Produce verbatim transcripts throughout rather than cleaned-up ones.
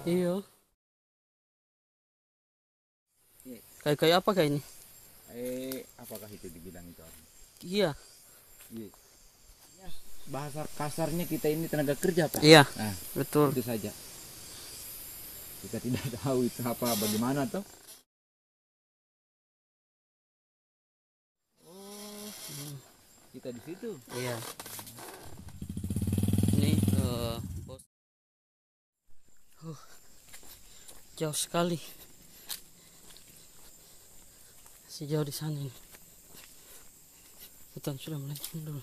Iya. Iya. Kayak kayak apa kayak ini? Eh, apakah itu dibilang itu orang? Iya. Iya. Ya, bahasa kasarnya kita ini tenaga kerja, Pak. Iya. Nah, Betul. itu saja. Kita tidak tahu itu apa bagaimana toh. Oh. Hmm. Kita di situ. Iya. Ini uh, pos. Uh, jauh sekali. Sejauh di sana ini. Hutan sudah mulai dulu.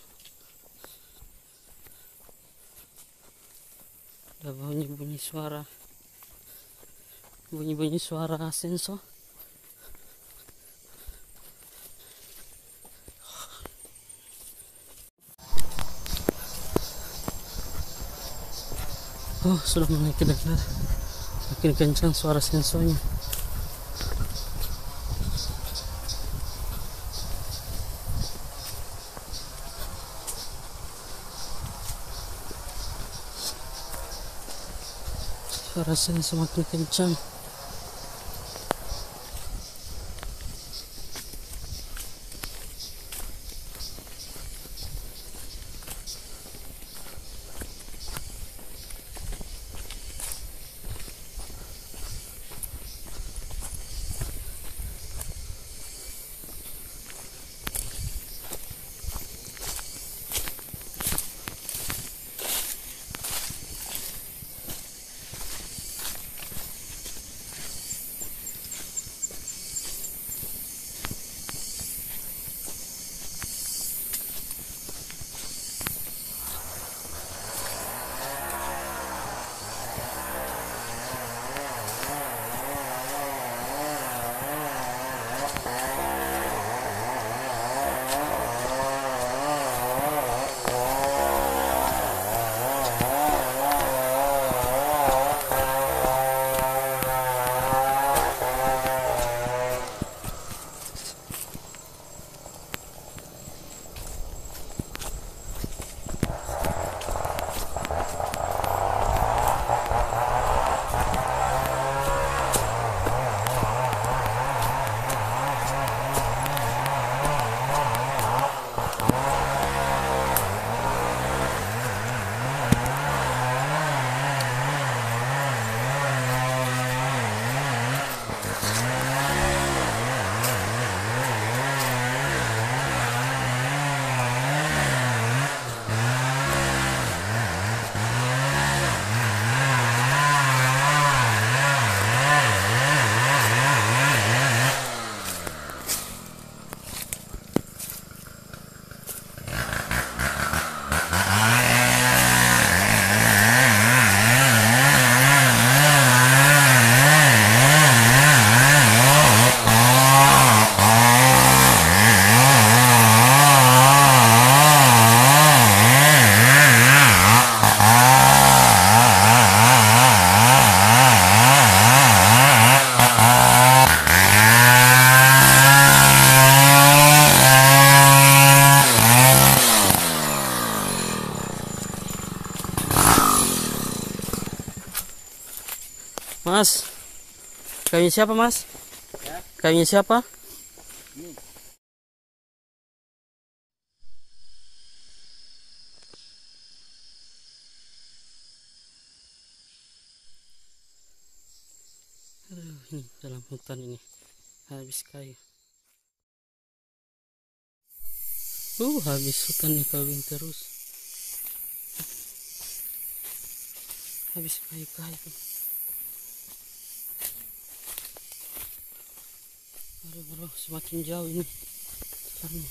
Ada bunyi-bunyi suara. Bunyi-bunyi suara sensor. Oh, sudah mulai kedengar. Makin kencang suara sensornya. Suara sensor makin kencang. Mas, kayunya siapa mas? Ya. Kayunya siapa? Ini. Aduh, ini dalam hutan ini habis kayu. Uh, habis hutan nih kawin terus. Habis kayu-kayu. Aduh bro, semakin jauh ini. Karena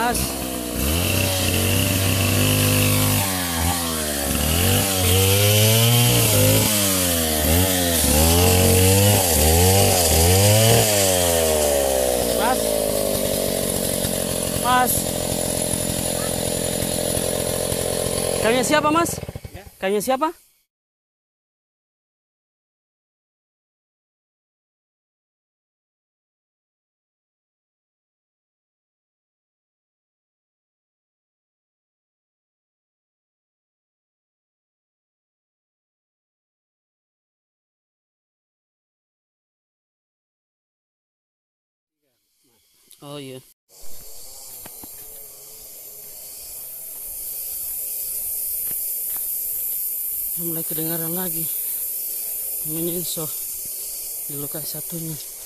Pas. Pas. Mas. Kayaknya siapa, Mas? Ya. Kayaknya siapa? Oh iya. Mulai kedengaran lagi bunyinya inso di lokasi satunya.